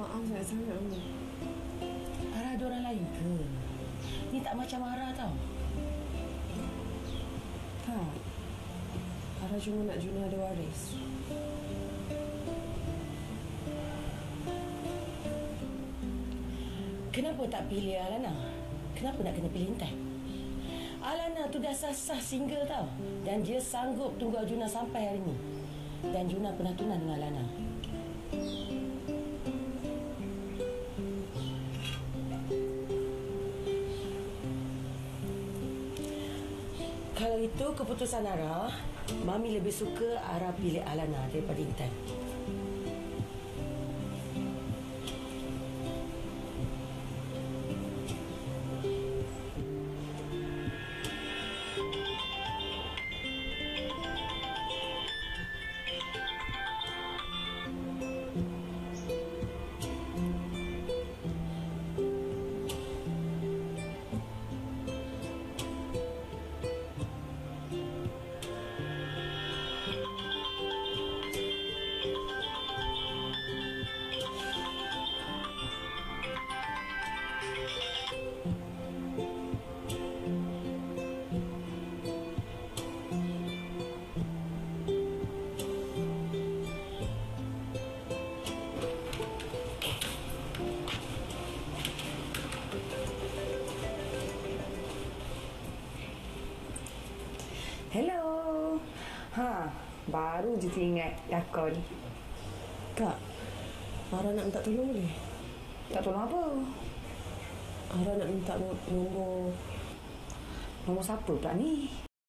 maaf sangat-sangat, Umi. Ara ada orang lain ke? Ni tak macam Ara tau. Tak. Ara cuma nak Juna ada waris. Kenapa tak pilih Alana? Kenapa nak kena pilih Intan? Alana tu dah sah-sah single tau. Dan dia sanggup tunggu Arjuna sampai hari ni. Dan Juna pernah tunang dengan Alana. Kalau itu keputusan Ara, Mami lebih suka Ara pilih Alana daripada Intan. Hello. Baru je teringat lakon. Kak, Ara nak minta tolong boleh? Tak tolong apa? Ara nak minta nombor siapa pula ni?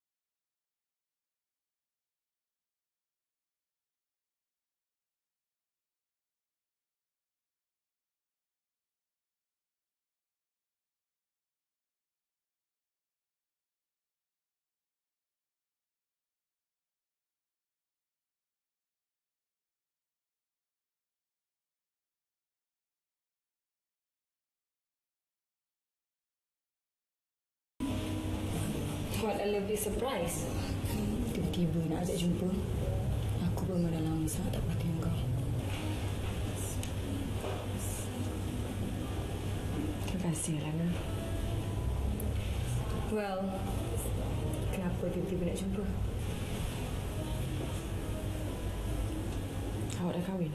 What a lovely surprise. Tiba-tiba nak ajak jumpa. Aku pun dah lama sangat tak perhatian kau. Terima kasih, Alana. Well, kenapa tiba-tiba nak jumpa? Awak dah kahwin?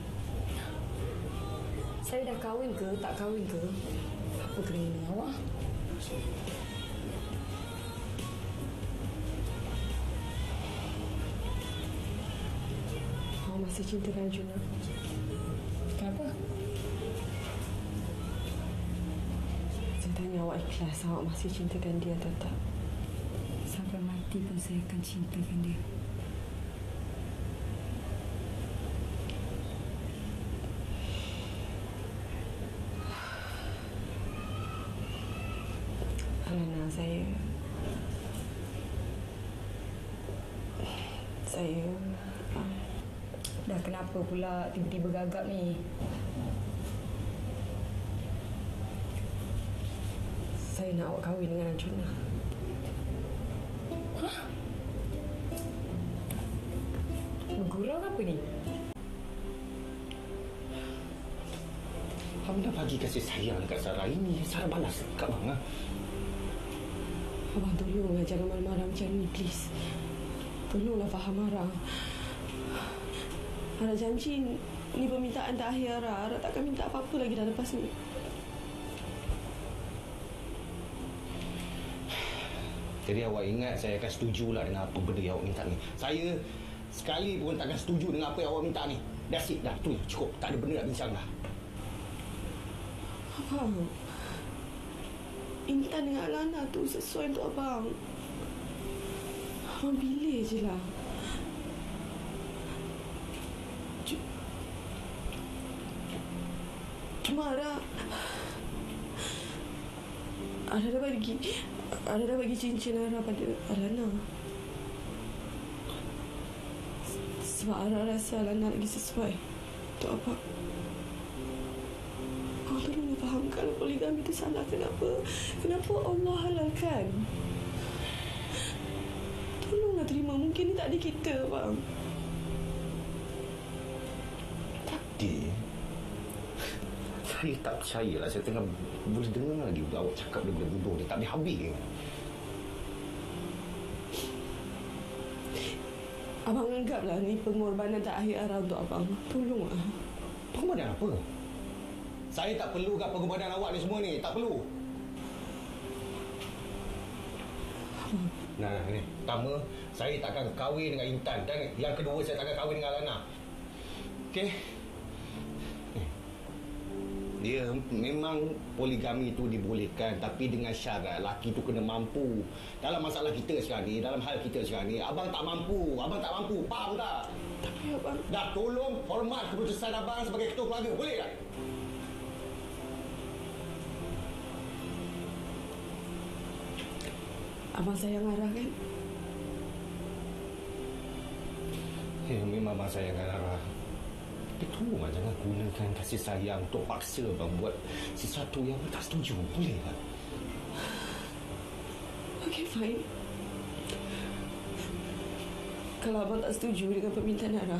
Saya dah kahwin ke tak kahwin ke? Apa kena dengan awak? Awak masih cintakan Juna? Kenapa? Saya tanya awak ikhlas awak masih cintakan dia atau tak? Sampai mati pun saya akan cintakan dia. Alana, saya Dah kenapa pula tiba-tiba gagap ni? saya nak awak kahwin dengan Arjuna. Bergurau apa ni? Abang dah bagi kasih sayang dekat Sarah. Ini Sarah balas kat abang. Abang tolong jangan marah-marah macam ni, please. Tolonglah faham Ara. Ara janji ni permintaan terakhir Ara. Ara takkan minta apa-apa lagi dah lepas ni. Jadi awak ingat saya akan setujulah dengan apa benda yang awak minta ni. Saya sekali pun takkan setuju dengan apa yang awak minta ni. That's it dah. Tu cukup. Tak ada benda nak bincang dah. Abang, Intan dengan Alana tu sesuai untuk abang. Abang pilih je lah. Cuma Ara dah bagi cincin Ara pada Alana. Sebab Ara rasa Alana lagi sesuai untuk abang. Abang tolong fahamkan poligami itu salah. Kenapa Allah halalkan? Tolonglah terima. Mungkin ni tak ada kita, bang. Takdir. Saya tak percaya lah. Saya tengah boleh dengar lagi awak cakap benda bodoh ni. Tak habis-habis. Abang anggaplah ni pengorbanan terakhir Ara untuk abang. Tolonglah. Pengorbanan apa? Saya tak perlu kat pengorbanan awak ni semua ni. Tak perlu. Nah, ni. Pertama, saya takkan kahwin dengan Intan. Dan yang kedua, saya takkan kahwin dengan Lana. Okey? Dia memang poligami itu dibolehkan, tapi dengan syarat laki itu kena mampu. Dalam masalah kita sekarang ni, dalam hal kita sekarang ni, abang tak mampu. Faham tak? Tapi abang... Dah, tolong hormat keputusan abang sebagai ketua keluarga. Boleh tak? Abang sayang Ara kan? Memang abang sayang Ara. Tapi tolonglah jangan gunakan kasih sayang untuk paksa abang buat sesuatu yang abang tak setuju. Boleh tak? Okay, fine. Kalau abang tak setuju dengan permintaan Ara,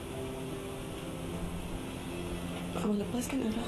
abang lepaskan Ara.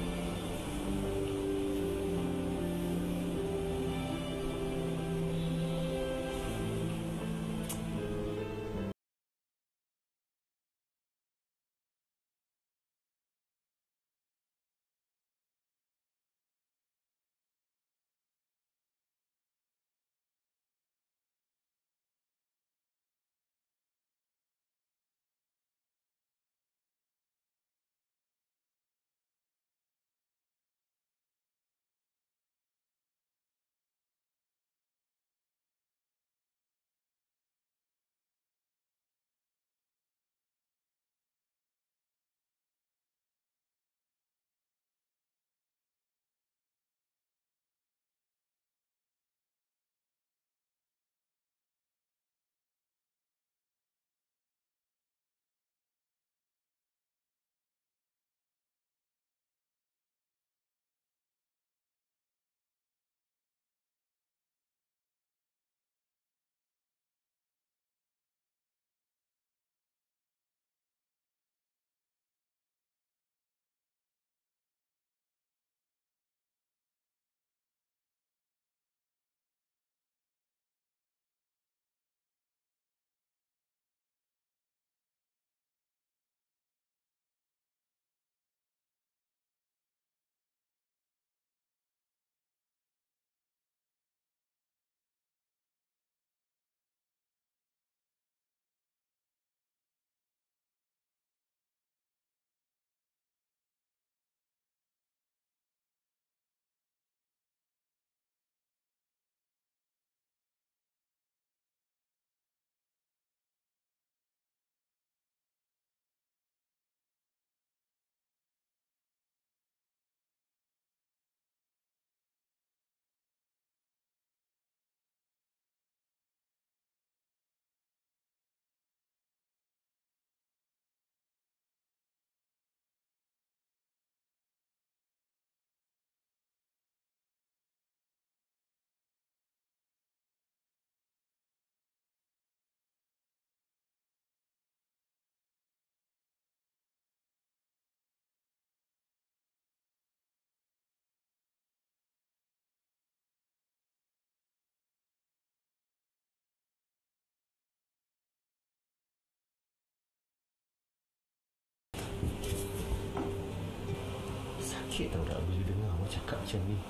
Sakit tau tak bila dengar awak cakap macam ni.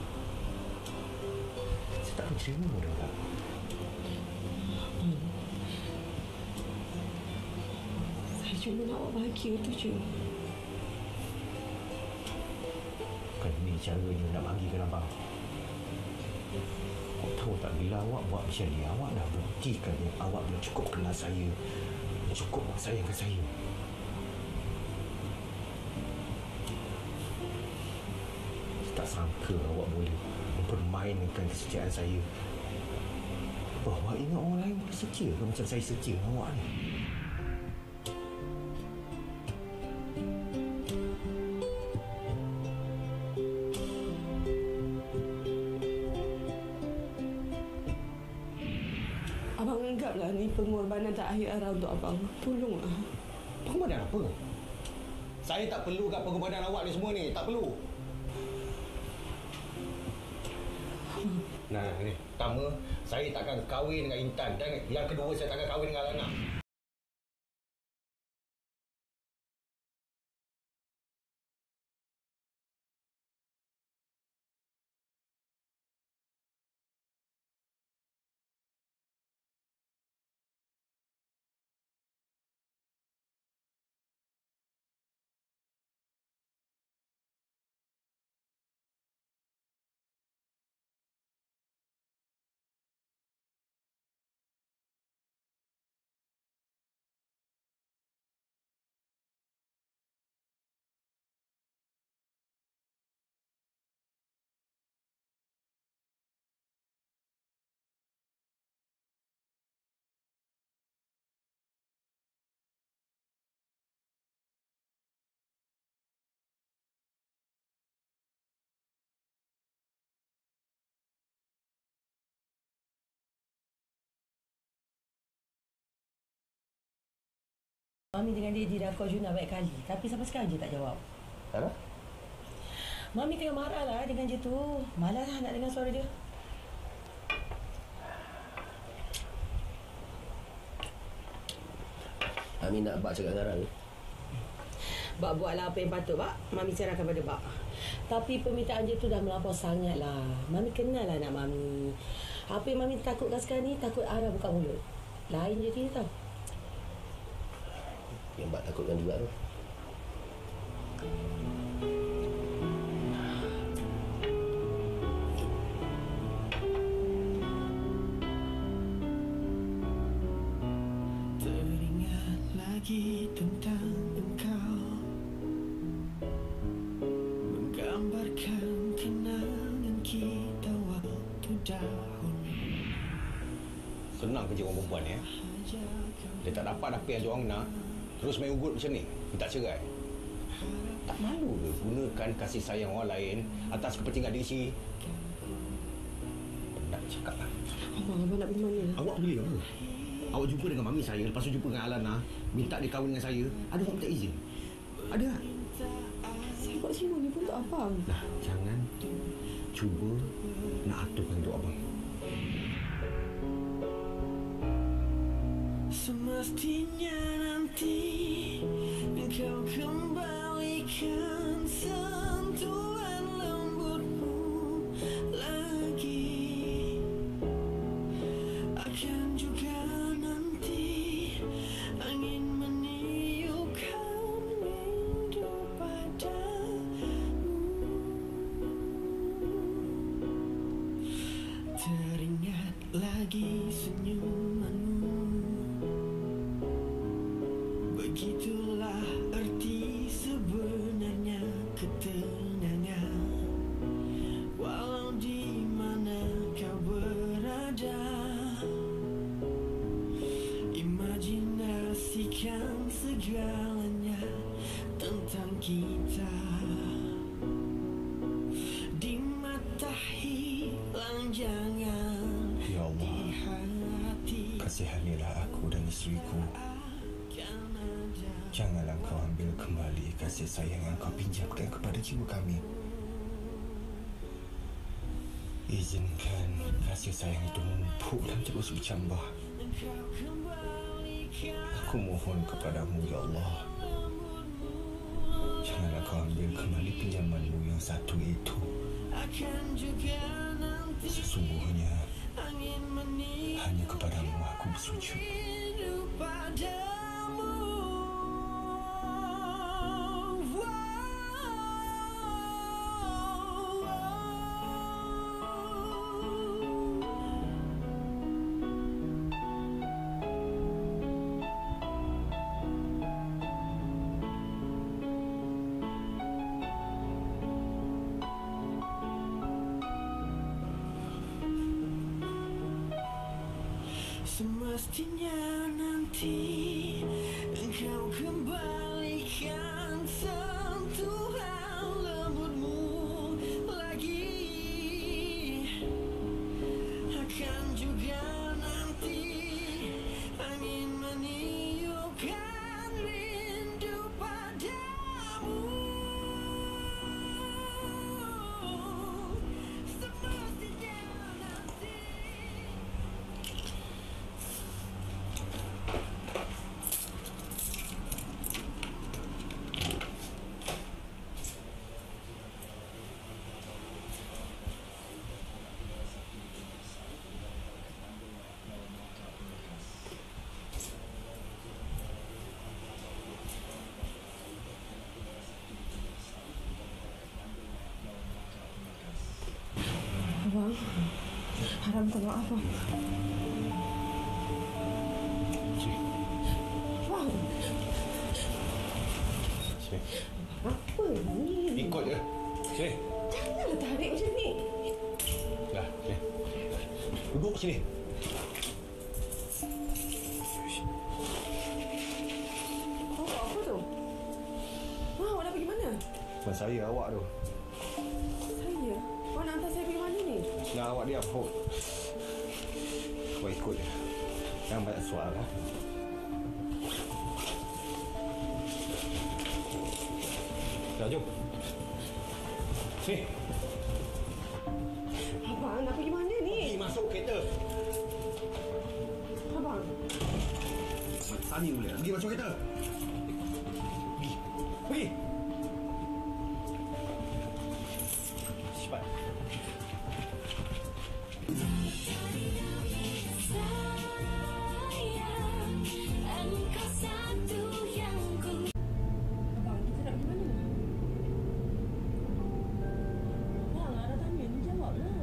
Saya tak boleh terima dah tak. Saya cuma nak awak bahagia tu je. Bukan ini caranya nak bahagikan abang. Awak tahu tak bila awak buat macam ni, awak dah buktikan yang awak dah cukup kenal saya, cukup sayangkan saya. Tak sangka awak boleh mempermainkan kesetiaan saya. Awak ingat orang lain boleh setia ke macam saya setia dengan awak ni? Abang anggaplah ni pengorbanan terakhir Ara untuk abang. Tolonglah. Pengorbanan apa? Saya tak perlu kat pengorbanan awak ni semua ni. Tak perlu. Nah, ni. Pertama, saya takkan kahwin dengan Intan. Dan yang kedua, saya takkan kahwin dengan Lana. Mami dengan Daddy dah call Juna banyak kali. Tapi sampai sekarang je tak jawab. Apa? Mami tengah marah lah dengan dia tu. Malas lah nak dengar suara dia. Mami nak Bak cakap dengan Ran. Bak buatlah apa yang patut, Bak. Mami serahkan pada Bak. Tapi permintaan dia tu dah melampau sangat lah. Mami kenal lah anak Mami. Apa yang Mami takutkan sekarang ni, takut arah buka mulut. Lain je dia tau. Yang Bak takutkan juga tu. Teringat lagi tentang engkau, menggambarkan kenangan kita waktu dahulu. Senang kerja orang perempuan ni. Dia tak dapat apa yang dia orang nak. Terus main ugut macam ni, minta cerai. Tak malu ke gunakan kasih sayang orang lain atas kepentingan diri sendiri? Nak cakap lah. Abang nak pergi mana? Awak boleh apa? Awak jumpa dengan mami saya, lepas tu jumpa dengan Alana, minta dia kahwin dengan saya. Ada awak minta izin? Ada tak? Saya kat sini ni pun tak abang. Dah, jangan cuba nak aturkan untuk abang. Semestinya nanti engkau kembalikan sentuhan lembutmu lagi. Akan juga nanti angin meniupkan rindu padamu. Teringat lagi senyumanmu. Begitulah arti sebenarnya ketenangan. Walau di mana kau berada, imajinasikan segalanya tentang kita. Di mata hilang jangan Ya Allah, di hati. kasihanilah aku dan isteriku. Janganlah kau ambil kembali kasih sayang yang kau pinjamkan kepada jiwa kami. Izinkan kasih sayang itu menumpuk dan terus bercambah. Aku mohon kepadamu, Ya Allah. Janganlah kau ambil kembali pinjamanmu yang satu itu. Sesungguhnya hanya kepadamu aku bersujud. Semestinya nanti engkau kembalikan sentuhan lembutmu lagi. Akan juga nanti angin meniupkan rindu padamu. Bang. Haram minta maaf, Bang. Sini. Bang, Sini. apa ni? Ikut je. Sini. Janganlah tarik macam ni. Dah, sini. Duduk sini. Kau buat apa tu? Wah, awak nak pergi mana? Bukan saya, awak tu. Saya? Kau nak hantar saya pergi mana ni? Nah, awak diam. Awak ikut je. Jangan banyak soal. Ha? Dah, jom. Sini. Abang, nak pergi mana ni? Pergi masuk kereta. Abang. Sani boleh. Pergi masuk kereta. Pergi. Pergi. Cepat. Abang, kita nak pergi mana? Bang, ada tanya ni, jawablah.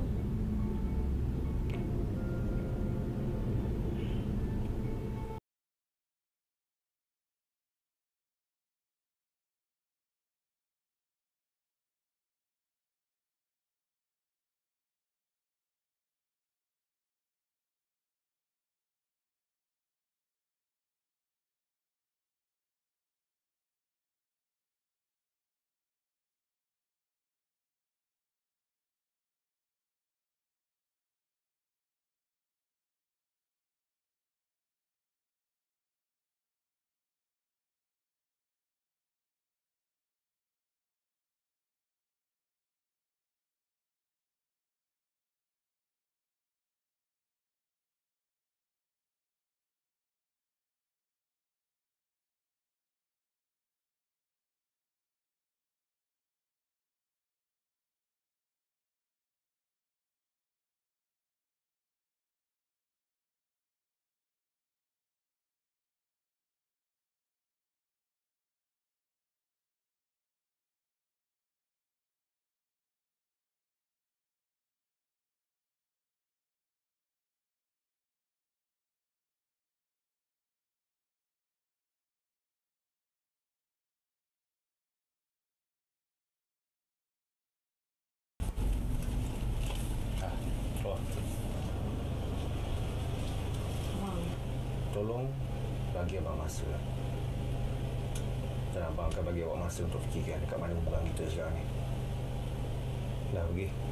Keluar. Abang, Tolong bagi abang masa. Dan abang akan bagi awak masa untuk fikirkan dekat mana hubungan kita sekarang ni. Dah pergi.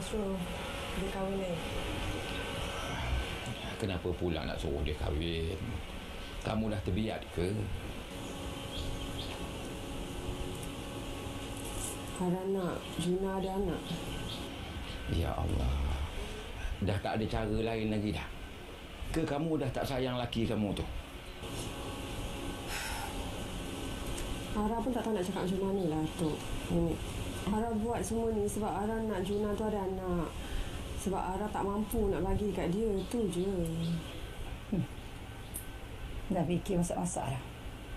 suruh dia kahwin lain. Kenapa pula nak suruh dia kahwin? Kamu dah terbiat ke? Harana, Juna ada anak. Ya Allah. Dah tak ada cara lain lagi dah? Ke kamu dah tak sayang laki kamu tu? Ara pun tak tahu nak cakap macam mana lah tu. Ara buat semua ni sebab Ara nak Juna tu ada anak. Sebab Ara tak mampu nak bagi kat dia. Tu je. Dah fikir masak-masak dah.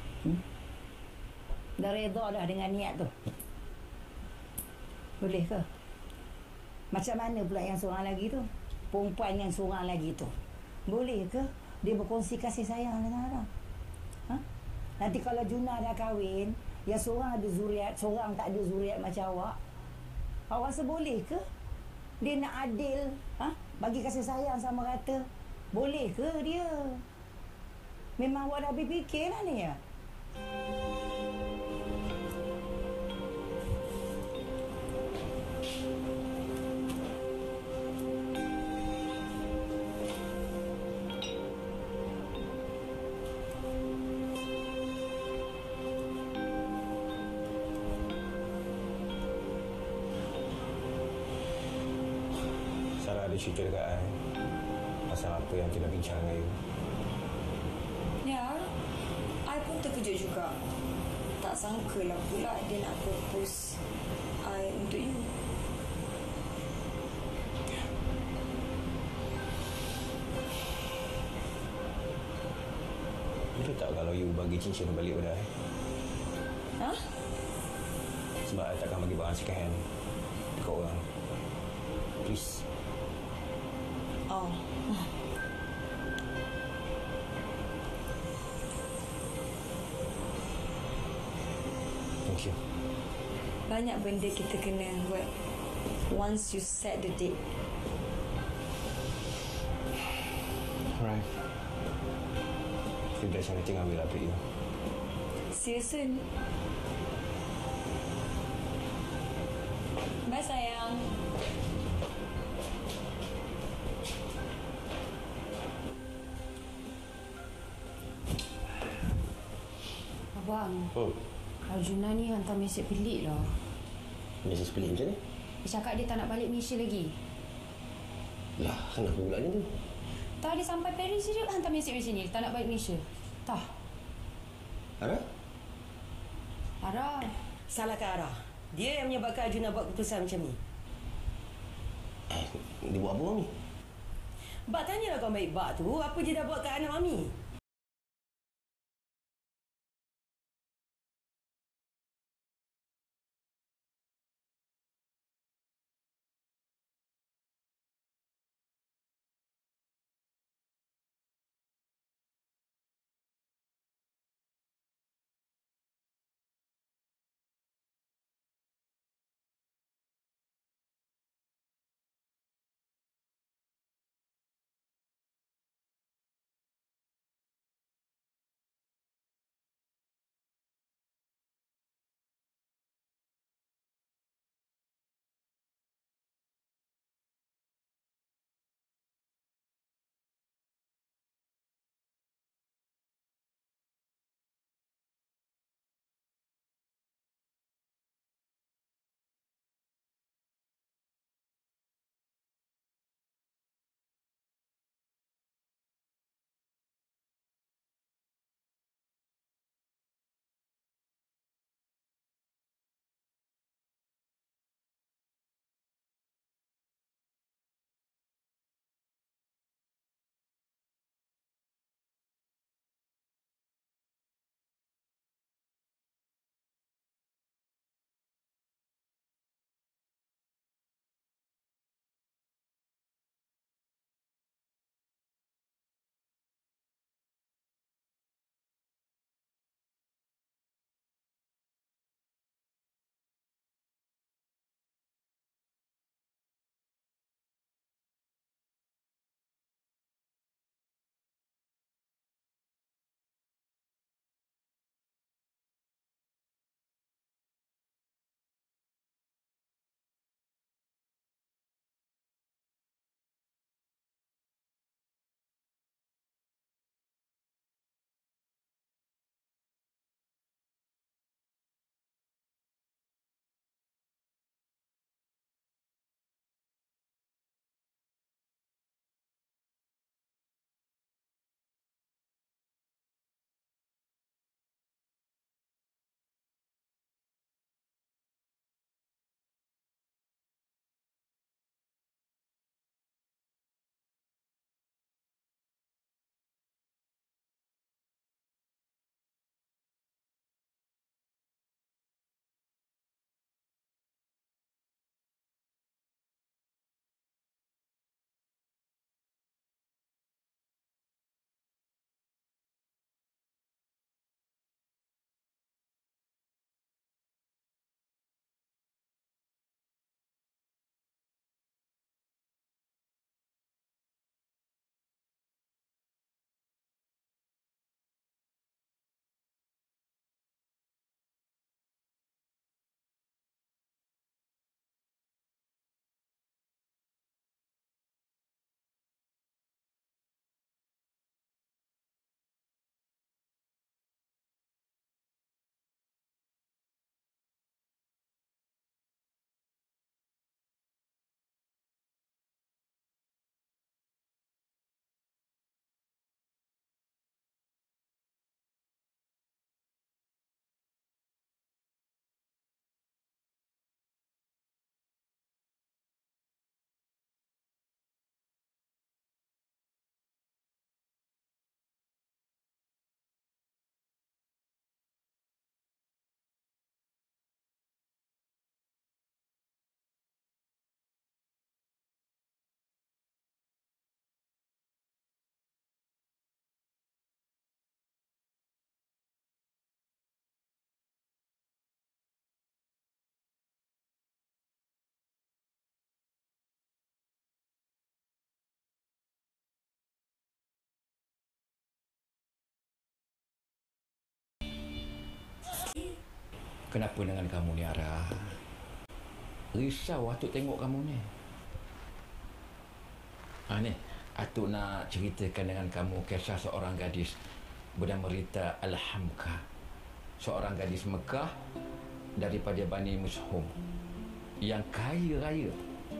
Dah reda dah dengan niat tu. Boleh ke? Macam mana pula yang seorang lagi tu? Perempuan yang seorang lagi tu. Boleh ke dia berkongsi kasih sayang dengan Ara? Nanti kalau Juna dah kahwin, yang seorang ada zuriat, seorang tak ada zuriat macam awak. Awak rasa boleh ke? Dia nak adil, bagi kasih sayang sama rata. Boleh ke dia? Memang awak dah berfikir lah ni ya? Sarah ada cerita dekat I pasal apa yang kita bincang dengan you. Ya, I pun terkejut juga. Tak sangkalah pula dia nak propose I untuk you. Boleh tak kalau you bagi cincin balik pada I? Sebab I takkan bagi barang second hand dekat orang. Please. Oh. Thank you. Banyak benda kita kena buat once you set the date. Alright. If there's anything, I will update you. See you soon. Bye sayang. Abang, Oh, Arjuna ni hantar mesej pelik lah. Mesej pelik macam ni? Dia cakap dia tak nak balik Malaysia lagi. Lah, kenapa pula ni tu? Tak, dia sampai Paris je dia hantar mesej macam ni. Tak nak balik Malaysia. Tak. Ara? Ara. Salahkan Ara. Dia yang menyebabkan Arjuna buat keputusan macam ni. Dia buat apa, Mami? Bak tanyalah kau baik Bak tu. Apa dia dah buat kat anak Mami? Kenapa dengan kamu ni, Ara? Risau Atuk tengok kamu ni. Ni, Atuk nak ceritakan dengan kamu kisah seorang gadis bernama Rita Al-Hamka. Seorang gadis Mekah daripada Bani Mushum yang kaya raya.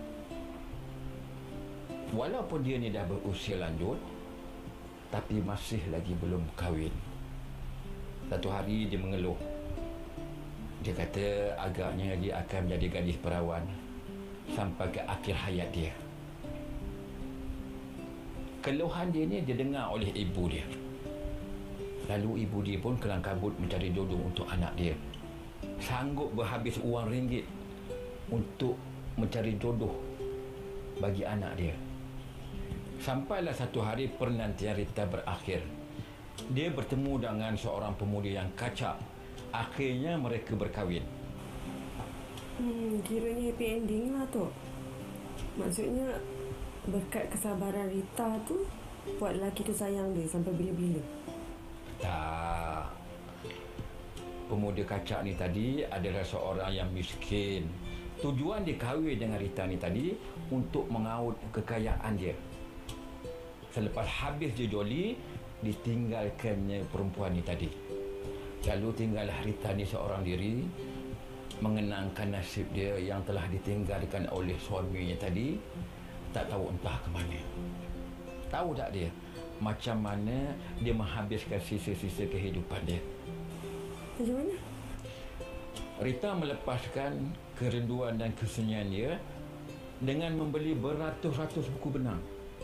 Walaupun dia ni dah berusia lanjut, tapi masih lagi belum kahwin. Satu hari dia mengeluh. Dia kata agaknya dia akan menjadi gadis perawan sampai ke akhir hayat dia. Keluhan dia ni didengar oleh ibu dia. Lalu ibu dia pun kelang kabut mencari jodoh untuk anak dia. Sanggup berhabis wang ringgit untuk mencari jodoh bagi anak dia. Sampailah satu hari penantian Rita berakhir. Dia bertemu dengan seorang pemuda yang kacak. Akhirnya mereka berkahwin. Kiranya happy ending lah tu. Maksudnya berkat kesabaran Rita tu buat lelaki tu sayang dia sampai bila-bila. Tak. Pemuda kacak ni tadi adalah seorang yang miskin. Tujuan dia kahwin dengan Rita ni tadi untuk mengaut kekayaan dia. Selepas habis dia joli, ditinggalkannya perempuan ni tadi. Lalu tinggallah Rita ni seorang diri, mengenangkan nasib dia yang telah ditinggalkan oleh suaminya tadi. Tak tahu entah ke mana. Tahu tak dia macam mana dia menghabiskan sisa-sisa kehidupan dia? Macam mana? Rita melepaskan kerinduan dan kesunyian dia dengan membeli beratus-ratus buku benang.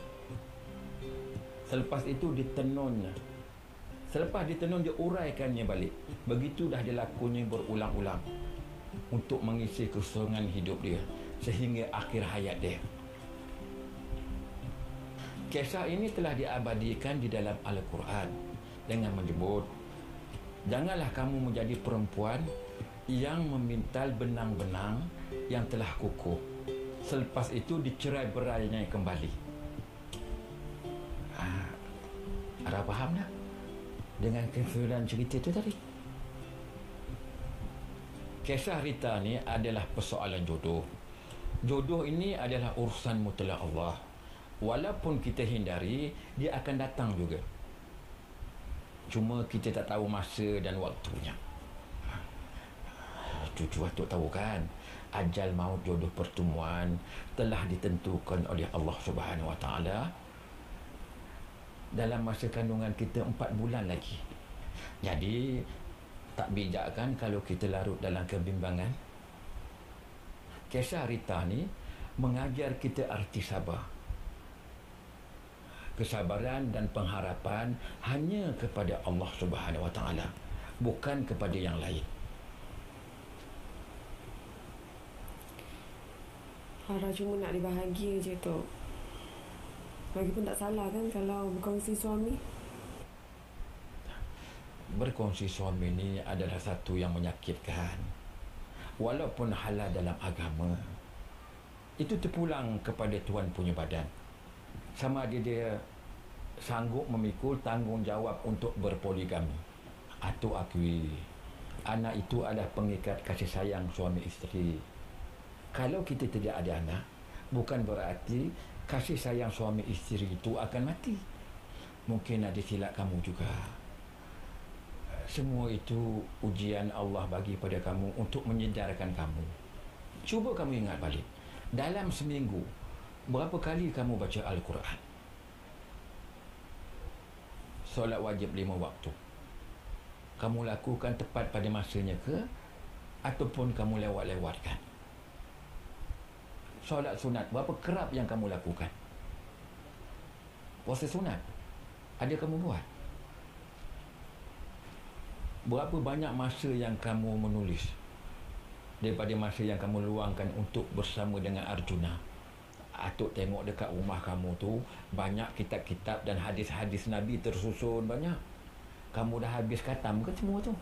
Selepas itu ditenunnya. Selepas ditenun, dia uraikannya balik. Begitu dah dilakukannya berulang-ulang untuk mengisi kekosongan hidup dia sehingga akhir hayat dia. Kisah ini telah diabadikan di dalam Al-Quran dengan menyebut, janganlah kamu menjadi perempuan yang memintal benang-benang yang telah kukuh. Selepas itu dicerai berainya kembali. Ara faham dah dengan kesimpulan cerita itu tadi. Kisah Rita ni adalah persoalan jodoh. Jodoh ini adalah urusan mutlak Allah. Walaupun kita hindari, dia akan datang juga. Cuma kita tak tahu masa dan waktunya. Cucu Atuk tahu kan, ajal maut jodoh pertemuan telah ditentukan oleh Allah Subhanahu Wa Taala. Dalam masa kandungan kita 4 bulan lagi. Jadi tak bijak kan kalau kita larut dalam kebimbangan. Kisah Rita ni mengajar kita arti sabar. Kesabaran dan pengharapan hanya kepada Allah Subhanahu Wa Taala, bukan kepada yang lain. Hara cuma nak dibahagia je tu. Lagipun tak salah kan kalau berkongsi suami. Berkongsi suami ni adalah satu yang menyakitkan. Walaupun halal dalam agama, itu terpulang kepada tuan punya badan. Sama ada dia sanggup memikul tanggungjawab untuk berpoligami. Atuk akui, anak itu adalah pengikat kasih sayang suami isteri. Kalau kita tidak ada anak, bukan berarti kasih sayang suami isteri itu akan mati. Mungkin ada silap kamu juga. Semua itu ujian Allah bagi pada kamu untuk menyedarkan kamu. Cuba kamu ingat balik. Dalam seminggu, berapa kali kamu baca Al-Quran? Solat wajib 5 waktu. Kamu lakukan tepat pada masanya ke? Ataupun kamu lewat-lewatkan? Solat sunat, berapa kerap yang kamu lakukan? Puasa sunat, ada kamu buat? Berapa banyak masa yang kamu menulis daripada masa yang kamu luangkan untuk bersama dengan Arjuna? Atuk tengok dekat rumah kamu tu banyak kitab-kitab dan hadis-hadis Nabi tersusun banyak. Kamu dah habis khatam ke semua tu?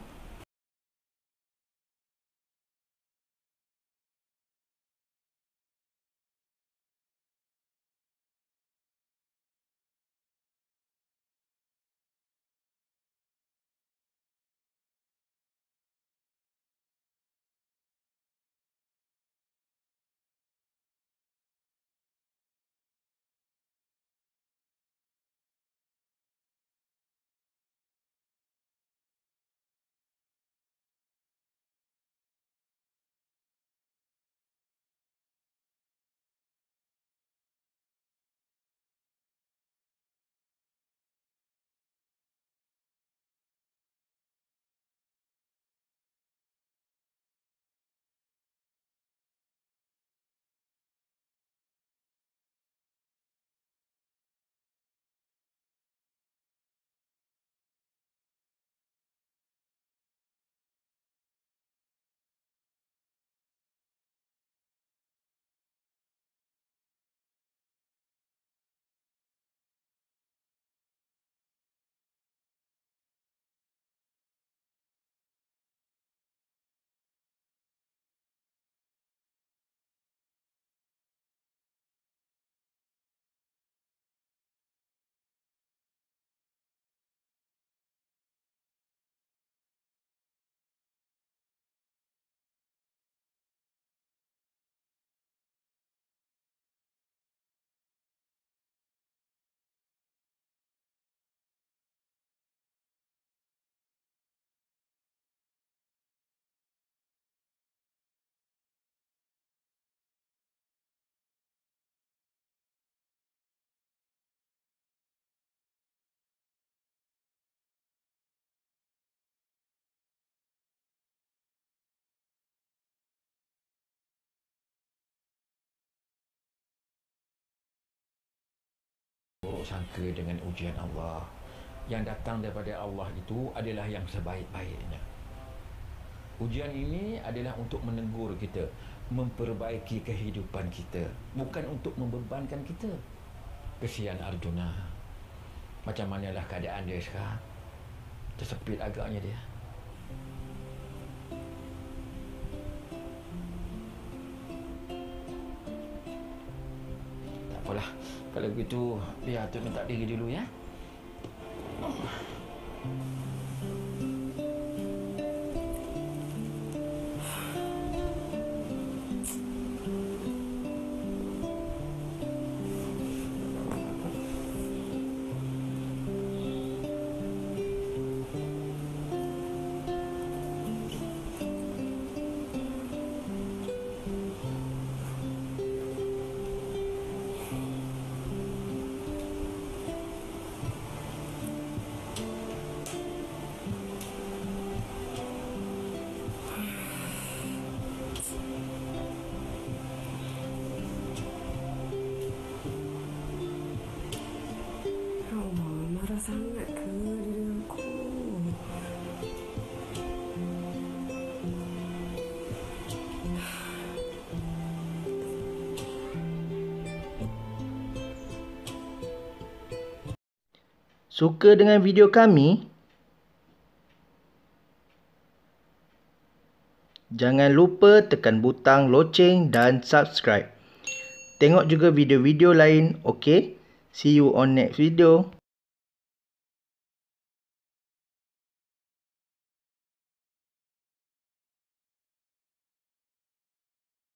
berburuk sangka dengan ujian Allah. Yang datang daripada Allah itu adalah yang sebaik-baiknya. Ujian ini adalah untuk menegur kita, memperbaiki kehidupan kita, bukan untuk membebankan kita. Kesian Arjuna. Macam manalah keadaan dia sekarang? Tersepit agaknya dia. Tak apalah. Kalau begitu, biar Atuk minta diri dulu ya. Sangat ke dia dengan aku? Suka dengan video kami? Jangan lupa tekan butang loceng dan subscribe. Tengok juga video-video lain, okey? See you on next video.